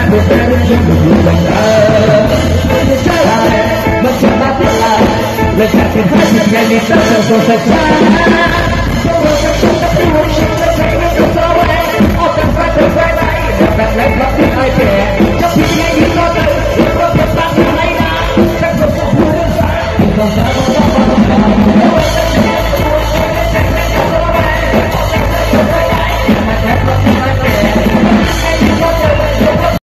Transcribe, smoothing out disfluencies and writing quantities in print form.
bukan untuk berubah. Jalan mencoba telah legakin hati yang kita selesai. Otak pada lain, otak lewat di akhir.